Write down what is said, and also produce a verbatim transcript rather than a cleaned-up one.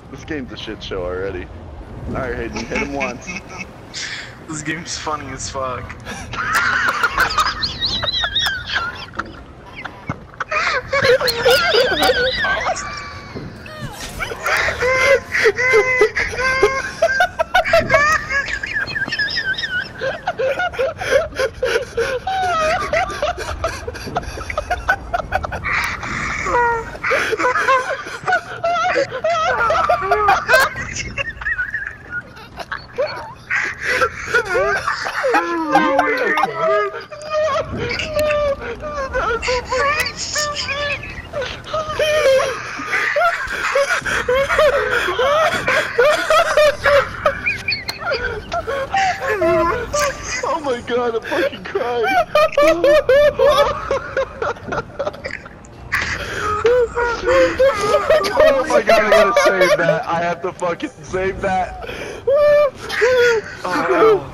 This game's a shit show already. Alright, Hayden, hit him once. This game's funny as fuck. Oh my god, I'm fucking crying. Oh my god, I gotta save that. I have to fucking save that. Oh.